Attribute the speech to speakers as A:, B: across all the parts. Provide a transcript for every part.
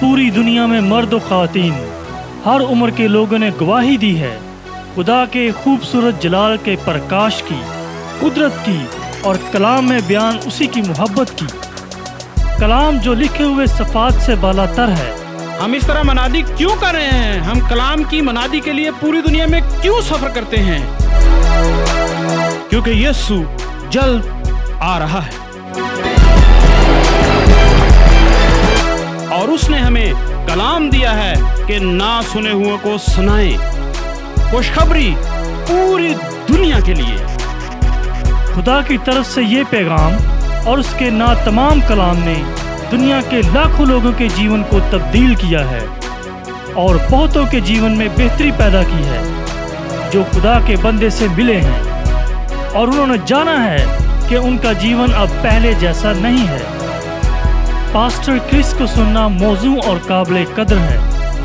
A: पूरी दुनिया में मर्द और ख़वातीन हर उम्र के लोगों ने गवाही दी है खुदा के खूबसूरत जलाल के प्रकाश की, कुदरत की और कलाम में बयान उसी की मोहब्बत की। कलाम जो लिखे हुए सफ़ात से बालातर है।
B: हम इस तरह मनादी क्यों कर रहे हैं? हम कलाम की मनादी के लिए पूरी दुनिया में क्यों सफर करते हैं? क्योंकि यीशु जल्द आ रहा है और उसने हमें कलाम दिया है कि ना सुने हुए को सुनाएं, खुशखबरी पूरी दुनिया के लिए।
A: खुदा की तरफ से ये पैगाम और उसके नातमाम कलाम ने दुनिया के लाखों लोगों के जीवन को तब्दील किया है और बहुतों के जीवन में बेहतरी पैदा की है जो खुदा के बंदे से मिले हैं और उन्होंने जाना है कि उनका जीवन अब पहले जैसा नहीं है। पास्टर क्रिस को सुनना मौजू और काबिल कदर है।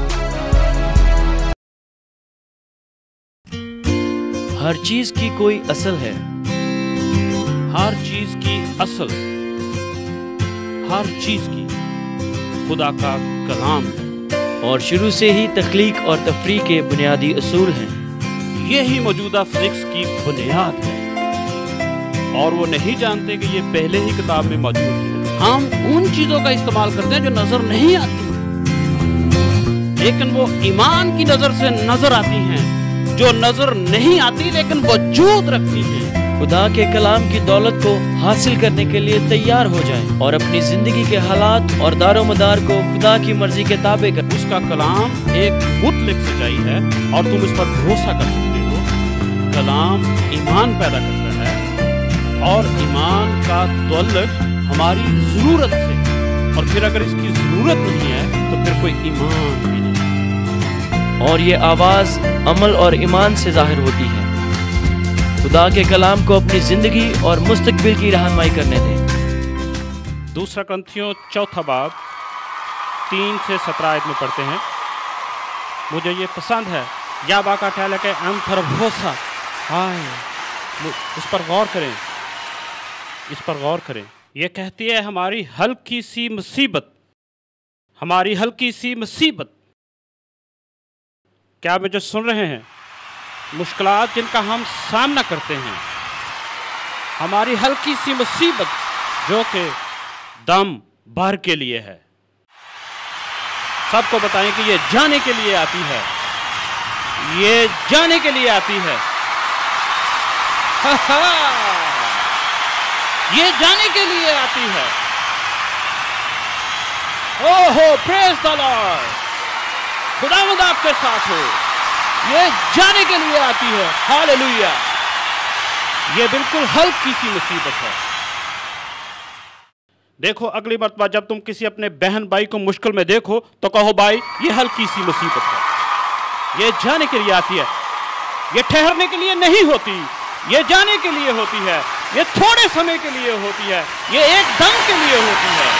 C: हर चीज की कोई असल है,
B: हर चीज की असल, हर चीज की खुदा का कलाम है
C: और शुरू से ही तख्लीक और तफरीक के बुनियादी असूल हैं।
B: यही मौजूदा फिजिक्स की बुनियाद है और वो नहीं जानते कि ये पहले ही किताब में मौजूद है। हम उन चीजों का इस्तेमाल करते हैं जो नजर नहीं आती, लेकिन वो ईमान की नजर से नजर आती हैं, जो नजर नहीं आती लेकिन वजूद रखती हैं।
C: खुदा के कलाम की दौलत को हासिल करने के लिए तैयार हो जाएं और अपनी जिंदगी के हालात और दारोमदार को खुदा की मर्जी के ताबे कर।
B: उसका कलाम एक मुतलक सच्चाई है और तुम इस पर भरोसा कर सकते हो। कलाम ईमान पैदा करता है और ईमान का तअल्लुक हमारी जरूरत से, और फिर अगर इसकी जरूरत नहीं है तो फिर कोई ईमान भी नहीं।
C: और ये आवाज अमल और ईमान से जाहिर होती है। खुदा के कलाम को अपनी जिंदगी और मुस्तकबिल की रहनुमाई करने दें।
B: दूसरा ग्रंथियों चौथा बाब 3 से 17 आयत में पढ़ते हैं। मुझे ये पसंद है। या बाका ख्याल है कि एम4 हाय, इस पर गौर करें, इस पर गौर करें। ये कहती है हमारी हल्की सी मुसीबत, हमारी हल्की सी मुसीबत। क्या आप मुझे सुन रहे हैं? मुश्किलात जिनका हम सामना करते हैं, हमारी हल्की सी मुसीबत जो कि दम भर के लिए है। सबको बताएं कि ये जाने के लिए आती है, ये जाने के लिए आती है। ये जाने के लिए आती है। ओहो, प्रेज द लॉर्ड, खुदावंद आपके साथ हो। ये जाने के लिए आती है। हालेलुया। ये बिल्कुल हल्की सी मुसीबत है। देखो, अगली मर्तबा जब तुम किसी अपने बहन भाई को मुश्किल में देखो तो कहो भाई ये हल्की सी मुसीबत है। ये जाने के लिए आती है, ये ठहरने के लिए नहीं होती, ये जाने के लिए होती है, ये थोड़े समय के लिए होती है, ये एक दम के लिए होती है।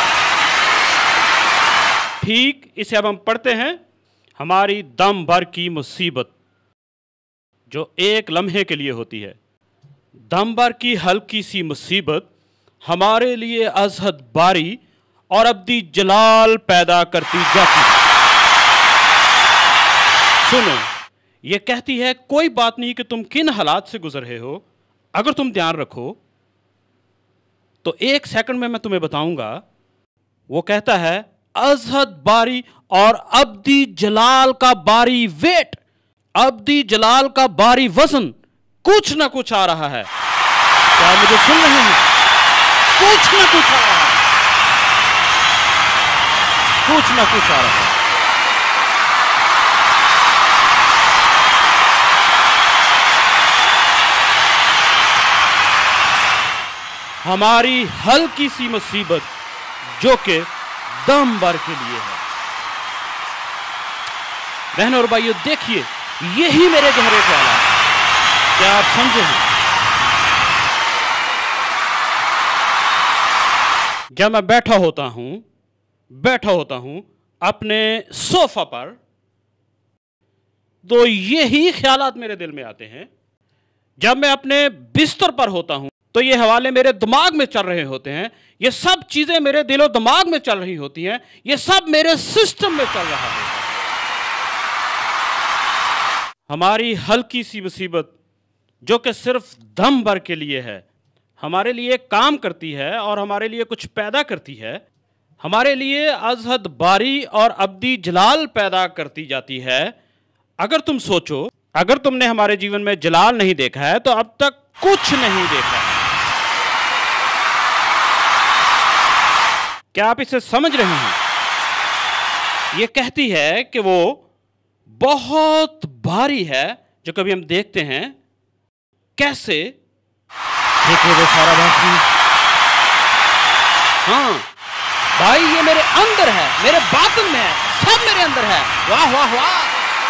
B: ठीक इसे अब हम पढ़ते हैं। हमारी दम भर की मुसीबत जो एक लम्हे के लिए होती है, दम भर की हल्की सी मुसीबत हमारे लिए अजहद बारी और अब्दी जलाल पैदा करती जाती है। सुनो, ये कहती है कोई बात नहीं कि तुम किन हालात से गुजर रहे हो, अगर तुम ध्यान रखो तो 1 सेकंड में मैं तुम्हें बताऊंगा। वो कहता है अजहद बारी और अब्दी जलाल का बारी वेट, अब्दी जलाल का बारी वजन, कुछ ना कुछ आ रहा है। क्या मुझे सुन रहे हैं? कुछ ना कुछ आ रहा है, कुछ ना कुछ आ रहा है। हमारी हल्की सी मुसीबत जो कि दम भर के लिए है। बहनों और भाइयों, देखिए यही मेरे गहरे ख्याल है। क्या आप समझे हैं? जब मैं बैठा होता हूं अपने सोफा पर, तो यही ख्यालात मेरे दिल में आते हैं। जब मैं अपने बिस्तर पर होता हूं तो ये हवाले मेरे दिमाग में चल रहे होते हैं, ये सब चीजें मेरे दिलो दिमाग में चल रही होती हैं, ये सब मेरे सिस्टम में चल रहा होता है। हमारी हल्की सी मुसीबत जो कि सिर्फ दम भर के लिए है, हमारे लिए काम करती है और हमारे लिए कुछ पैदा करती है, हमारे लिए अजहद बारी और अब्दी जलाल पैदा करती जाती है। अगर तुम सोचो, अगर तुमने हमारे जीवन में जलाल नहीं देखा है तो अब तक कुछ नहीं देखा है। क्या आप इसे समझ रहे हैं? यह कहती है कि वो बहुत भारी है जो कभी हम देखते हैं। कैसे? देखिए वो सारा बाकी, हाँ भाई, ये मेरे अंदर है, मेरे बातिन में है, सब मेरे अंदर है। वाह वाह वाह।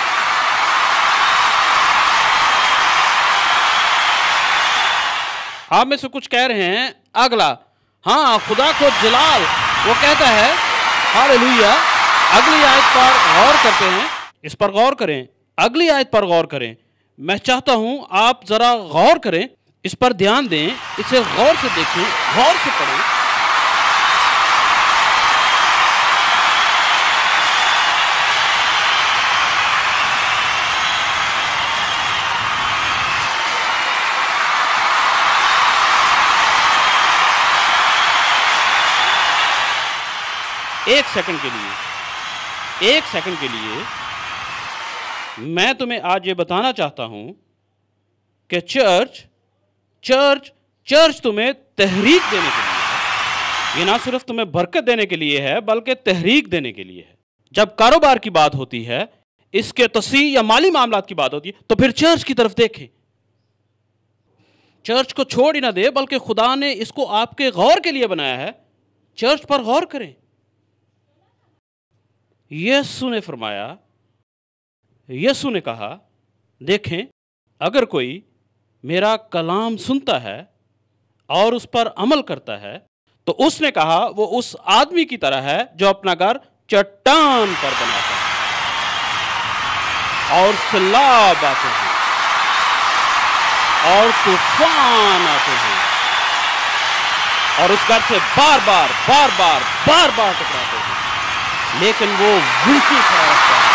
B: आप में से कुछ कह रहे हैं अगला, हाँ खुदा को जलाल, वो कहता है हालेलुया। अगली आयत पर गौर करते हैं, इस पर गौर करें, अगली आयत पर गौर करें। मैं चाहता हूं आप जरा गौर करें, इस पर ध्यान दें, इसे गौर से देखें, गौर से पढ़ें। एक सेकंड के लिए मैं तुम्हें आज ये बताना चाहता हूं कि चर्च तुम्हें तहरीक देने के लिए है। ये ना सिर्फ तुम्हें बरकत देने के लिए है बल्कि तहरीक देने के लिए है। जब कारोबार की बात होती है, इसके तस्वीर या माली मामलात की बात होती है, तो फिर चर्च की तरफ देखें। चर्च को छोड़ ही ना दे, बल्कि खुदा ने इसको आपके गौर के लिए बनाया है। चर्च पर गौर करें। यीशु ने फरमाया, यीशु ने कहा, देखें अगर कोई मेरा कलाम सुनता है और उस पर अमल करता है तो उसने कहा वो उस आदमी की तरह है जो अपना घर चट्टान पर बनाता है, और सैलाब आते हैं और तूफान आते हैं और उस घर से बार बार टकराते हैं, लेकिन वो बिल्कुल खड़ा रहता है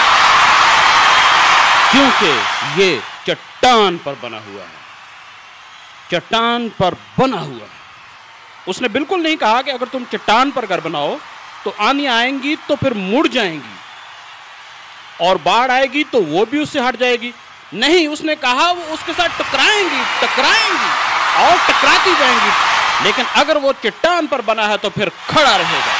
B: क्योंकि ये चट्टान पर बना हुआ है। चट्टान पर बना हुआ है। उसने बिल्कुल नहीं कहा कि अगर तुम चट्टान पर घर बनाओ तो आंधी आएंगी तो फिर मुड़ जाएंगी और बाढ़ आएगी तो वो भी उससे हट जाएगी। नहीं, उसने कहा वो उसके साथ टकराएंगी और टकराती जाएंगी, लेकिन अगर वो चट्टान पर बना है तो फिर खड़ा रहेगा।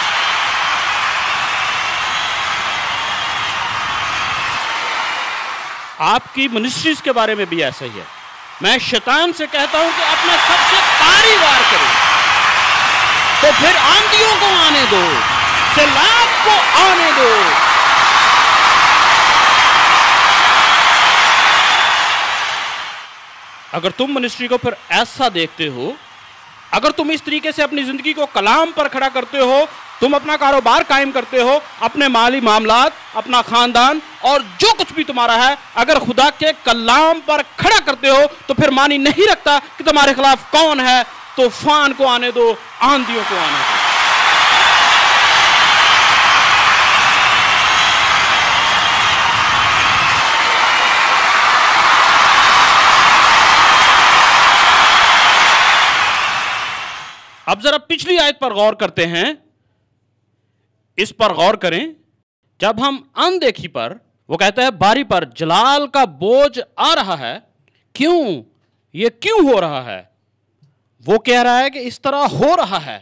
B: आपकी मिनिस्ट्रीज के बारे में भी ऐसा ही है। मैं शैतान से कहता हूं कि अपना सबसे भारी वार करें, तो फिर आंधियों को आने दो, सैलाब को आने दो। अगर तुम मिनिस्ट्री को फिर ऐसा देखते हो, अगर तुम इस तरीके से अपनी जिंदगी को कलाम पर खड़ा करते हो, तुम अपना कारोबार कायम करते हो, अपने माली मामलात, अपना खानदान और जो कुछ भी तुम्हारा है, अगर खुदा के कलाम पर खड़ा करते हो तो फिर मानी नहीं रखता कि तुम्हारे खिलाफ कौन है। तूफान को आने दो, आंधियों को आने दो। अब जरा पिछली आयत पर गौर करते हैं, इस पर गौर करें। जब हम अनदेखी पर, वो कहता है बारी पर जलाल का बोझ आ रहा है, क्यों, ये क्यों हो रहा है? वो कह रहा है कि इस तरह हो रहा है,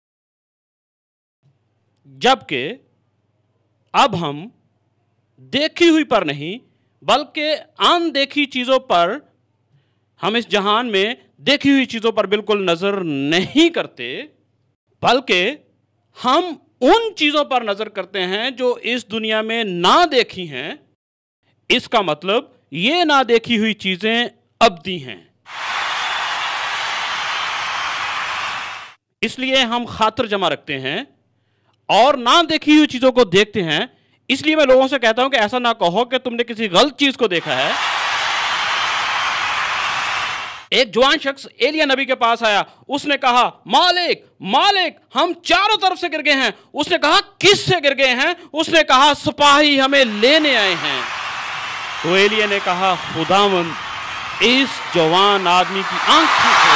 B: जबकि अब हम देखी हुई पर नहीं बल्कि अनदेखी चीजों पर, हम इस जहान में देखी हुई चीजों पर बिल्कुल नजर नहीं करते, बल्कि हम उन चीजों पर नजर करते हैं जो इस दुनिया में ना देखी हैं। इसका मतलब ये ना देखी हुई चीजें अब्दी हैं, इसलिए हम खातिर जमा रखते हैं और ना देखी हुई चीजों को देखते हैं। इसलिए मैं लोगों से कहता हूं कि ऐसा ना कहो कि तुमने किसी गलत चीज को देखा है, एक जवान शख्स एलिया नबी के पास आया। उसने कहा, मालिक मालिक, हम चारों तरफ से गिर गए हैं। उसने कहा, किस से गिर गए हैं? उसने कहा, सिपाही हमें लेने आए हैं। तो एलिया ने कहा, खुदावंद, इस जवान आदमी की आंखें खोल।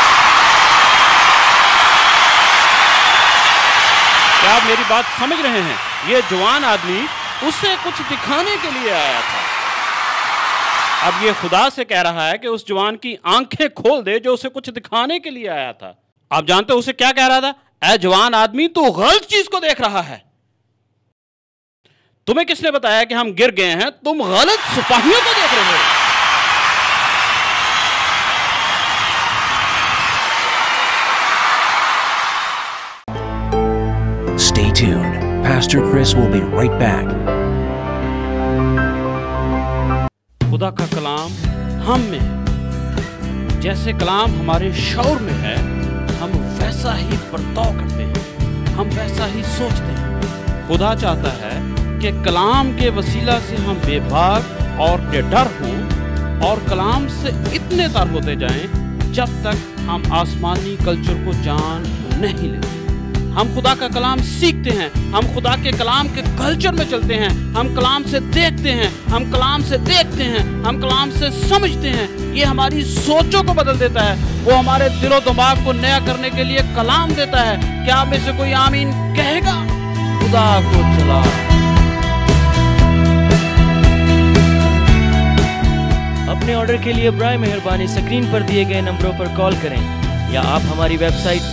B: क्या आप मेरी बात समझ रहे हैं? यह जवान आदमी उसे कुछ दिखाने के लिए आया था। अब ये खुदा से कह रहा है कि उस जवान की आंखें खोल दे जो उसे कुछ दिखाने के लिए आया था। आप जानते हो उसे क्या कह रहा था? ऐ जवान आदमी, तू गलत चीज को देख रहा है। तुम्हें किसने बताया कि हम गिर गए हैं? तुम गलत सिपाहियों को देख रहे हो।
D: Stay tuned. Pastor Chris will be right back.
B: खुदा का कलाम हम में है। जैसे कलाम हमारे शऊर में है, हम वैसा ही बर्ताव करते हैं, हम वैसा ही सोचते हैं। खुदा चाहता है कि कलाम के वसीला से हम बेभाग और निडर हों और कलाम से इतने तर होते जाएं जब तक हम आसमानी कल्चर को जान नहीं लेते। हम खुदा का कलाम सीखते हैं, हम खुदा के कलाम के कल्चर में चलते हैं, हम कलाम से देखते हैं, हम कलाम से देखते हैं, हम कलाम से समझते हैं। ये हमारी सोचों को बदल देता है। वो हमारे दिलो दिमाग को नया करने के लिए कलाम देता है। क्या आप में से कोई आमीन कहेगा? खुदा को चला।
C: अपने ऑर्डर के लिए बराए मेहरबानी स्क्रीन पर दिए गए नंबरों पर कॉल करें या आप हमारी वेबसाइट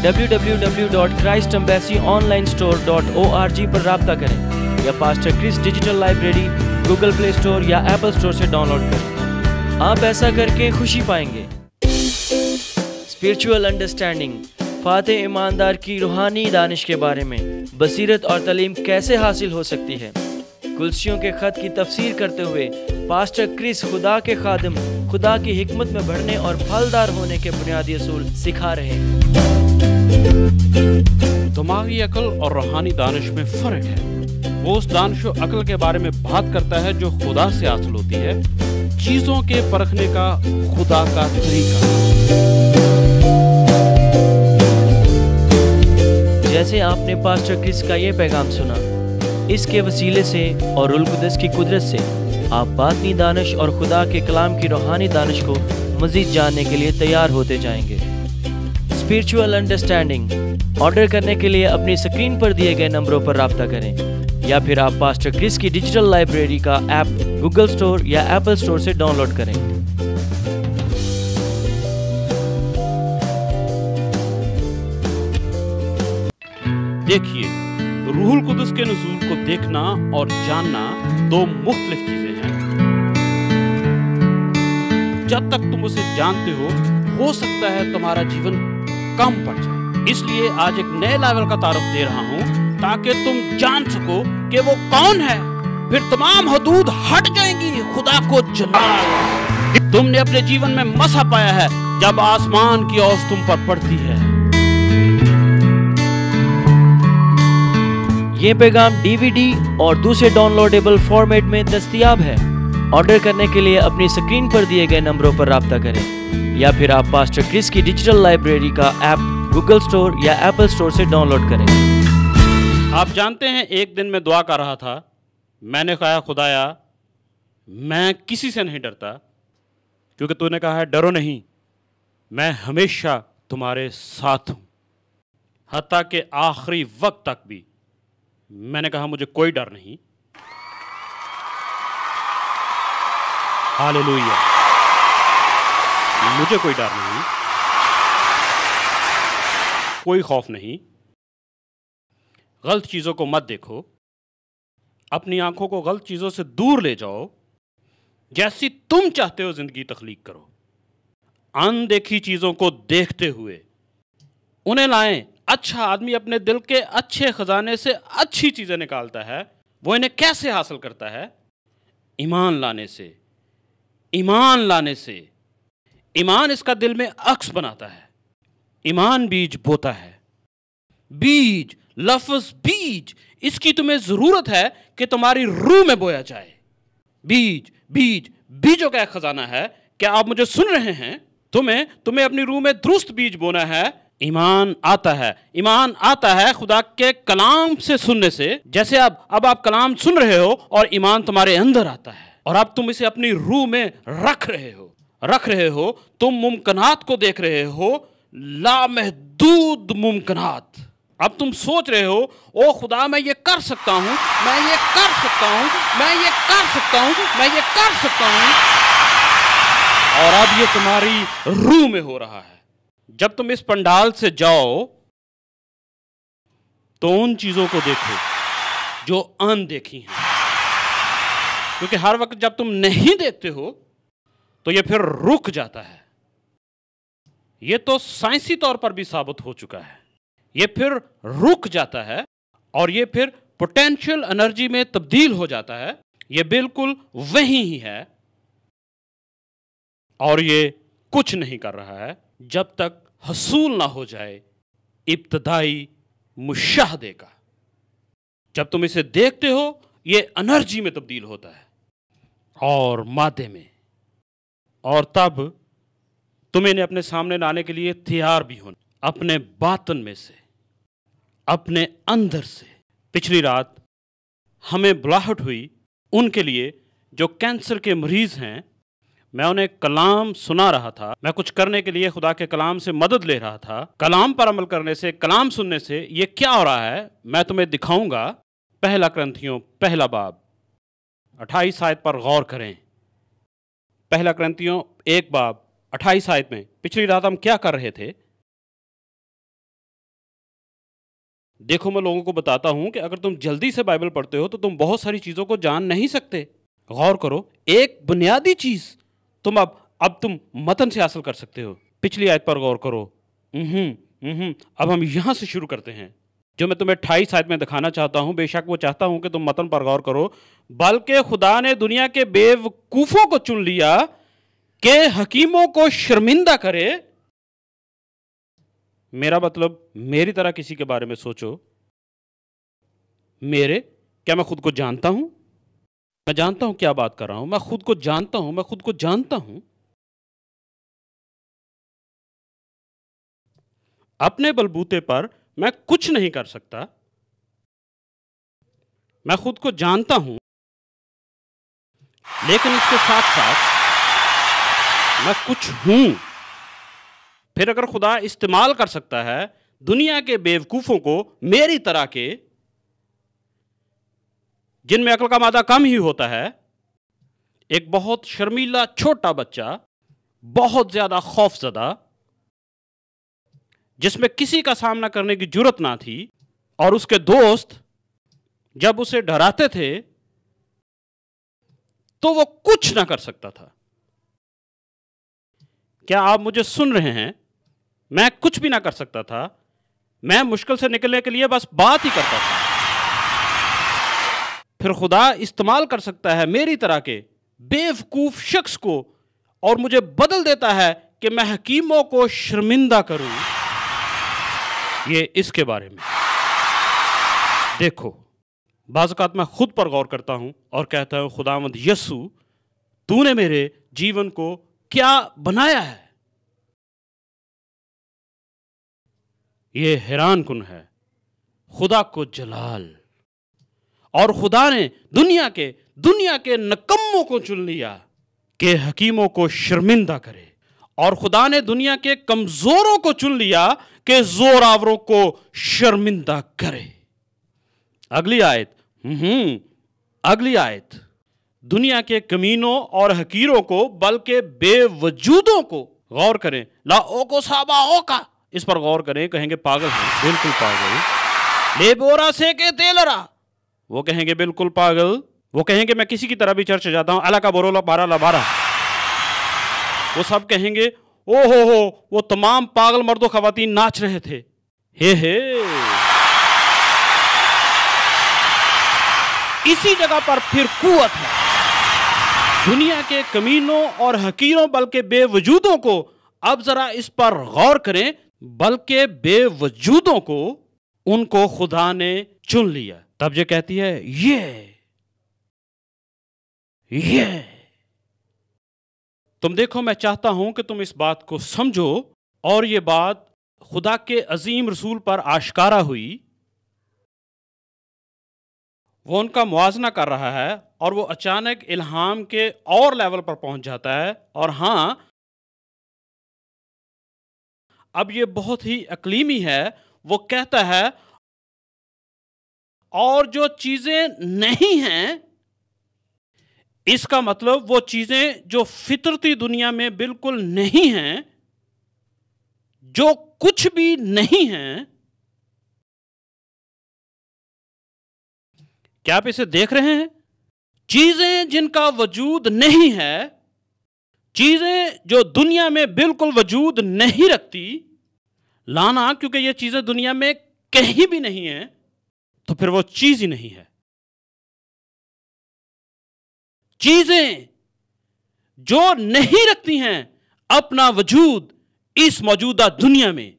C: www.christembassyonlinestore.org पर राब्ता करें या pastor Chris digital library Google Play Store या एप्पल स्टोर से डाउनलोड करें। आप ऐसा करके खुशी पाएंगे। स्पिरिचुअल अंडरस्टैंडिंग, फाते ईमानदार की रूहानी दानिश के बारे में बसीरत और तालीम कैसे हासिल हो सकती है। कुल्सियों के खत की तफसीर करते हुए पास्टर क्रिस खुदा के खादिम खुदा की हिकमत में बढ़ने और फलदार होने के बुनियादी असूल सिखा रहे हैं।
B: दिमागी अकल और रूहानी दानिश में फर्क है। वो उस दानिश और अकल के बारे में बात करता है जो खुदा से हासिल होती है, चीजों के परखने का खुदा का तरीका।
C: जैसे आपने पास्टर क्रिस का ये पैगाम सुना, इसके वसीले से और रुल कुदस की कुदरत से आप बातनी दानिश और खुदा के कलाम की रूहानी दानिश को मजीद जानने के लिए तैयार होते जाएंगे। स्पिरिचुअल अंडरस्टैंडिंग ऑर्डर करने के लिए अपनी स्क्रीन पर दिए गए नंबरों पर राब्ता करें या फिर आप पास्टर क्रिस की डिजिटल लाइब्रेरी का ऐप गूगल स्टोर या एप्पल स्टोर से डाउनलोड करें।
B: देखिए, रूहुल कुदस के नुज़ूल को देखना और जानना दो मुख्तलिफ चीजें हैं। जब तक तुम उसे जानते हो सकता है तुम्हारा जीवन कम पड़ जाए। इसलिए आज एक नए लेवल का तारुफ दे रहा हूं ताकि तुम जान सको कि वो कौन है। फिर तमाम हदूद हट जाएंगी। खुदा को जलाल। तुमने अपने जीवन में मसा पाया है जब आसमान की औस तुम पर पड़ती है।
C: ये पैगाम डीवीडी और दूसरे डाउनलोडेबल फॉर्मेट में दस्तयाब है। ऑर्डर करने के लिए अपनी स्क्रीन पर दिए गए नंबरों पर राब्ता करें या फिर आप पास्टर क्रिस की डिजिटल लाइब्रेरी का ऐप गूगल स्टोर या एप्पल स्टोर से डाउनलोड करें।
B: आप जानते हैं, एक दिन मैं दुआ कर रहा था। मैंने कहा, खुदाया, मैं किसी से नहीं डरता क्योंकि तूने कहा है डरो नहीं, मैं हमेशा तुम्हारे साथ हूं, हत्ता के आखिरी वक्त तक भी। मैंने कहा मुझे कोई डर नहीं। हालेलुया, मुझे कोई डर नहीं, कोई खौफ नहीं। गलत चीजों को मत देखो, अपनी आंखों को गलत चीजों से दूर ले जाओ। जैसी तुम चाहते हो जिंदगी तख्लीक करो। अनदेखी चीजों को देखते हुए उन्हें लाएं। अच्छा आदमी अपने दिल के अच्छे खजाने से अच्छी चीजें निकालता है। वो इन्हें कैसे हासिल करता है? ईमान लाने से। ईमान लाने से। ईमान इसका दिल में अक्स बनाता है। ईमान बीज बोता है। बीज, लफ्ज बीज, इसकी तुम्हें जरूरत है कि तुम्हारी रूह में बोया जाए। बीज, बीज, बीजों का एक खजाना है। क्या आप मुझे सुन रहे हैं? तुम्हें अपनी रूह में दुरुस्त बीज बोना है। ईमान आता है खुदा के कलाम से सुनने से। जैसे अब आप कलाम सुन रहे हो और ईमान तुम्हारे अंदर आता है और अब तुम इसे अपनी रूह में रख रहे हो। तुम मुमकिनात को देख रहे हो, लामहदूद मुमकिनात। अब तुम सोच रहे हो, ओ खुदा मैं ये कर सकता हूं, मैं ये कर सकता हूं, मैं ये कर सकता हूं, मैं ये कर सकता हूं। और अब ये तुम्हारी रूह में हो रहा है। जब तुम इस पंडाल से जाओ तो उन चीजों को देखो जो अनदेखी हैं, क्योंकि हर वक्त जब तुम नहीं देखते हो तो ये फिर रुक जाता है। ये तो साइंसी तौर पर भी साबित हो चुका है। ये फिर रुक जाता है और ये फिर पोटेंशियल एनर्जी में तब्दील हो जाता है। ये बिल्कुल वही ही है और ये कुछ नहीं कर रहा है जब तक हसूल ना हो जाए इब्तदाई मुशाहदे का। जब तुम इसे देखते हो ये एनर्जी में तब्दील होता है और मादे में, और तब तुम्हें इन्हें अपने सामने लाने के लिए तैयार भी होना, अपने बातन में से, अपने अंदर से। पिछली रात हमें बुलाहट हुई उनके लिए जो कैंसर के मरीज हैं। मैं उन्हें कलाम सुना रहा था। मैं कुछ करने के लिए खुदा के कलाम से मदद ले रहा था। कलाम पर अमल करने से, कलाम सुनने से ये क्या हो रहा है मैं तुम्हें दिखाऊंगा। पहला करंथियों पहला बाब 28 आयत पर गौर करें। पहला करंथियों 1 बाब 28 आयत में पिछली रात हम क्या कर रहे थे। देखो, मैं लोगों को बताता हूं कि अगर तुम जल्दी से बाइबल पढ़ते हो तो तुम बहुत सारी चीजों को जान नहीं सकते। गौर करो, एक बुनियादी चीज तुम अब तुम मतन से हासिल कर सकते हो। पिछली आयत पर गौर करो। अब हम यहां से शुरू करते हैं। जो मैं तुम्हें 28 आयत में दिखाना चाहता हूं, बेशक वो चाहता हूं कि तुम मतन पर गौर करो। बल्कि खुदा ने दुनिया के बेवकूफों को चुन लिया कि हकीमों को शर्मिंदा करे। मेरा मतलब, मेरी तरह किसी के बारे में सोचो। क्या मैं खुद को जानता हूं? मैं जानता हूं क्या बात कर रहा हूं। मैं खुद को जानता हूं। अपने बलबूते पर मैं कुछ नहीं कर सकता। मैं खुद को जानता हूं, लेकिन इसके साथ साथ मैं कुछ हूं। फिर अगर खुदा इस्तेमाल कर सकता है दुनिया के बेवकूफों को, मेरी तरह के, जिनमें अक्ल का मादा कम ही होता है, एक बहुत शर्मीला छोटा बच्चा, बहुत ज्यादा खौफजदा, जिसमें किसी का सामना करने की जुर्रत ना थी, और उसके दोस्त जब उसे डराते थे तो वो कुछ ना कर सकता था। क्या आप मुझे सुन रहे हैं? मैं कुछ भी ना कर सकता था। मैं मुश्किल से निकलने के लिए बस बात ही करता था। फिर खुदा इस्तेमाल कर सकता है मेरी तरह के बेवकूफ शख्स को और मुझे बदल देता है कि मैं हकीमों को शर्मिंदा करूं। ये इसके बारे में देखो। बाज़ औक़ात मैं खुद पर गौर करता हूं और कहता हूं, खुदावंद यस्सु, तूने मेरे जीवन को क्या बनाया है। ये हैरान कुन है। खुदा को जलाल। और खुदा ने दुनिया के नकम्मों को चुन लिया कि हकीमों को शर्मिंदा करे, और खुदा ने दुनिया के कमजोरों को चुन लिया कि जोरावरों को शर्मिंदा करे। अगली आयत दुनिया के कमीनों और हकीरों को, बल्कि बेवजूदों को, गौर करें, लाओ को साबाओ का, इस पर गौर करें। कहेंगे पागल है, बिल्कुल पागल। लेबोरा से के तेलरा, वो कहेंगे बिल्कुल पागल। वो कहेंगे मैं किसी की तरह भी चर्च जाता हूं, अला का बोरोला बारा ला बारा। वो सब कहेंगे ओ हो, वो तमाम पागल मर्दों खवातीन नाच रहे थे। हे इसी जगह पर फिर कुव्वत है। दुनिया के कमीनों और हकीरों, बल्कि बेवजूदों को, अब जरा इस पर गौर करें, बल्कि बेवजूदों को, उनको खुदा ने चुन लिया। तब ये कहती है ये तुम देखो, मैं चाहता हूं कि तुम इस बात को समझो, और ये बात खुदा के अजीम रसूल पर आश्कारा हुई। वो उनका मुआजना कर रहा है और वो अचानक इल्हाम के और लेवल पर पहुंच जाता है। और हां, अब ये बहुत ही अकलीमी है। वो कहता है, और जो चीजें नहीं हैं, इसका मतलब वो चीजें जो फितरती दुनिया में बिल्कुल नहीं हैं, जो कुछ भी नहीं हैं। क्या आप इसे देख रहे हैं? चीजें जिनका वजूद नहीं है, चीजें जो दुनिया में बिल्कुल वजूद नहीं रखती, लाना, क्योंकि ये चीजें दुनिया में कहीं भी नहीं है, तो फिर वो चीज ही नहीं है। चीजें जो नहीं रखती हैं अपना वजूद इस मौजूदा दुनिया में,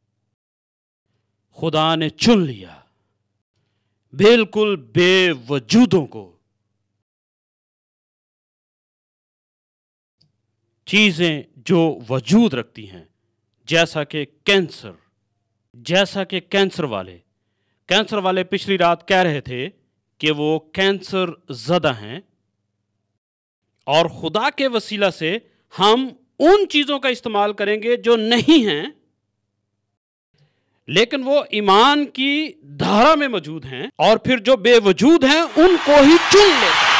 B: खुदा ने चुन लिया बिल्कुल बेवजूदों को। चीजें जो वजूद रखती हैं, जैसा कि कैंसर वाले पिछली रात कह रहे थे कि वो कैंसर ज़दा हैं, और खुदा के वसीला से हम उन चीजों का इस्तेमाल करेंगे जो नहीं हैं, लेकिन वो ईमान की धारा में मौजूद हैं, और फिर जो बेवजूद हैं उनको ही चुन लेते हैं।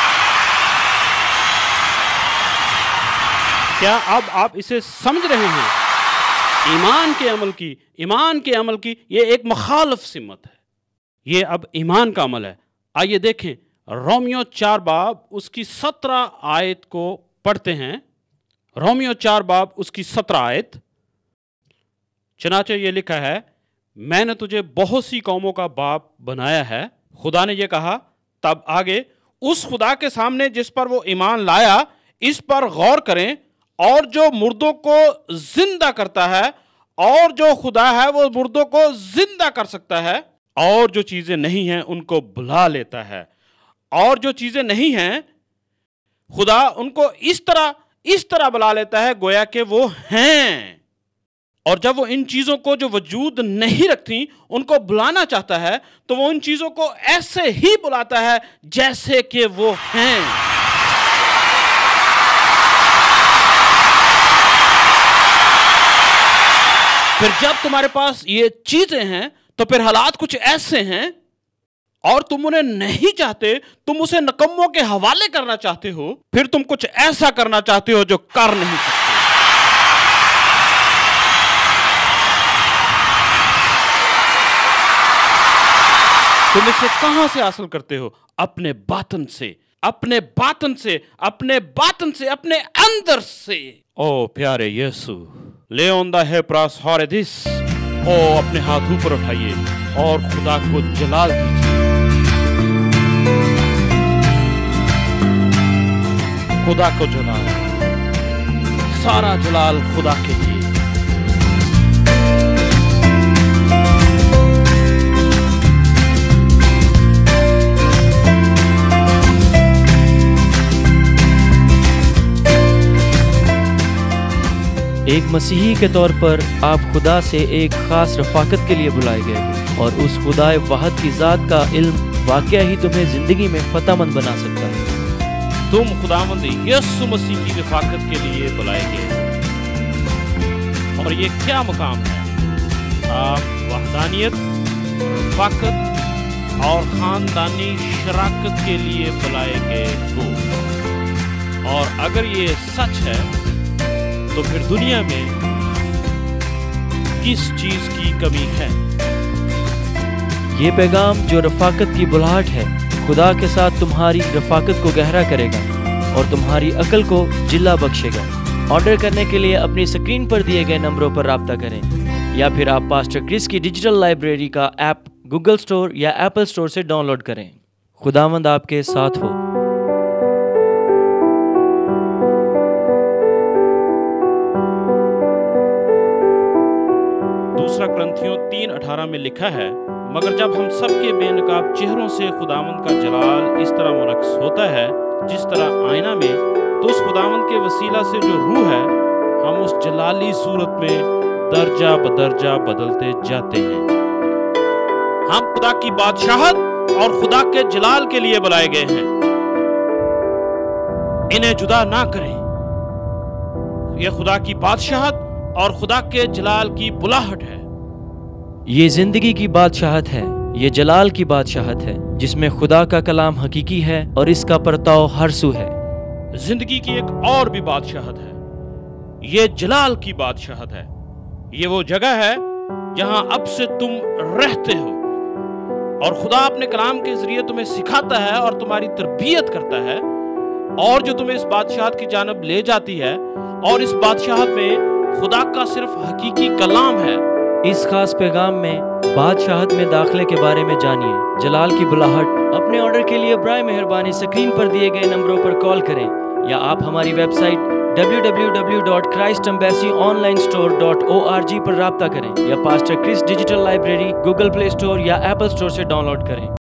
B: क्या अब आप इसे समझ रहे हैं? ईमान के अमल की ये एक मुखालिफ सिमत है। ये अब ईमान का अमल है। आइए देखें, रोमियो 4 बाब उसकी 17 आयत को पढ़ते हैं। रोमियो 4 बाब उसकी 17 आयत। चनाचे ये लिखा है, मैंने तुझे बहुत सी कौमों का बाप बनाया है। खुदा ने ये कहा। तब आगे, उस खुदा के सामने जिस पर वो ईमान लाया, इस पर गौर करें, और जो मुर्दों को जिंदा करता है, और जो खुदा है वो मुर्दों को जिंदा कर सकता है, और जो चीजें नहीं हैं उनको बुला लेता है। और जो चीजें नहीं हैं, खुदा उनको इस तरह बुला लेता है गोया कि वो हैं। और जब वो इन चीजों को जो वजूद नहीं रखती उनको बुलाना चाहता है, तो वो इन चीजों को ऐसे ही बुलाता है जैसे कि वो हैं। फिर जब तुम्हारे पास ये चीजें हैं, तो फिर हालात कुछ ऐसे हैं, और तुम उन्हें नहीं चाहते, तुम उसे निकम्मों के हवाले करना चाहते हो, फिर तुम कुछ ऐसा करना चाहते हो जो कर नहीं सकते। तुम इसे कहां से हासिल करते हो? अपने बातन से, अपने अंदर से। ओ प्यारे यीशु, ले ओंदा है प्रास हॉरेदिस। ओ अपने हाथ ऊपर उठाइए और खुदा को जलाल दीजिए। खुदा को जलाल, सारा जलाल खुदा के लिए।
C: एक मसीही के तौर पर आप खुदा से एक खास रफाकत के लिए बुलाए गए हो, और उस खुदाए वाहद की ज़ात का इल्म वाकया ही तुम्हें ज़िंदगी में फ़तहमंद बना सकता है।
B: तुम खुदावंद यीशु मसीह की रफाकत के लिए बुलाए गए, और ये क्या मुकाम है? आप वहदानियत, रफाकत और ख़ानदानी शराकत के लिए बुलाए गए हो। और अगर ये सच है, तो फिर दुनिया में किस चीज की कमी है?
C: ये पैगाम जो रफाकत की बुलाहट है, खुदा के साथ तुम्हारी रफाकत को गहरा करेगा और तुम्हारी अकल को जिला बख्शेगा। ऑर्डर करने के लिए अपनी स्क्रीन पर दिए गए नंबरों पर राब्ता करें, या फिर आप पास्टर क्रिस की डिजिटल लाइब्रेरी का ऐप गूगल स्टोर या एप्पल स्टोर से डाउनलोड करें। खुदावंद आपके साथ हो।
B: दूसरा ग्रंथियों 3:18 में लिखा है, मगर जब हम सबके बेनकाब चेहरों से खुदावंद का जलाल इस तरह मुनक्स होता है, जिस तरह आईना में तो उस खुदावंद के वसीला से जो रूह है, हम उस जलाली सूरत में दर्जा बदर्जा बदलते जाते हैं। हम खुदा की बादशाहत और खुदा के जलाल के लिए बुलाए गए हैं। इन्हें जुदा ना करें। यह खुदा की बादशाहत और खुदा के जलाल की बुलाहट है।
C: ये जिंदगी की बादशाहत है, ये जलाल की बादशाहत है, जिसमें खुदा का कलाम हकीकी है और इसका परताव हर सू है।
B: जिंदगी की एक और भी बादशाहत है, ये जलाल की बादशाहत है। ये वो जगह है जहां अब से तुम रहते हो और खुदा अपने कलाम के जरिए तुम्हें सिखाता है और तुम्हारी तरबियत करता है, और जो तुम्हें इस बादशाहत की जानब ले जाती है। और इस बादशाहत में खुदा का सिर्फ हकीकी कलाम है।
C: इस खास पैगाम में बादशाहत में दाखिले के बारे में जानिए। जलाल की बुलाहट। अपने ऑर्डर के लिए बराए मेहरबानी स्क्रीन पर दिए गए नंबरों पर कॉल करें या आप हमारी वेबसाइट www.christembassyonlinestore.org पर राब्ता करें या pastor Chris digital library Google Play Store या एप्पल स्टोर से डाउनलोड करें।